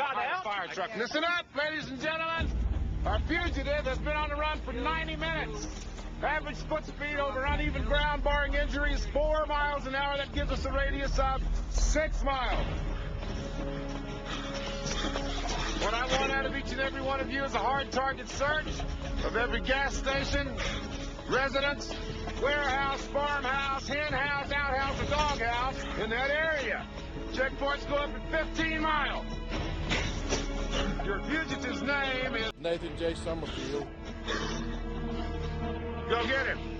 fire truck. Listen up, ladies and gentlemen. Our fugitive has been on the run for 90 minutes. Average foot speed over uneven ground, barring injuries, 4 miles an hour. That gives us a radius of 6 miles. What I want out of each and every one of you is a hard target search of every gas station, residence, warehouse, farmhouse, hen house, outhouse, and doghouse in that area. Checkpoints go up at 15 miles. Your fugitive's name is Nathan J. Summerfield. Go get him.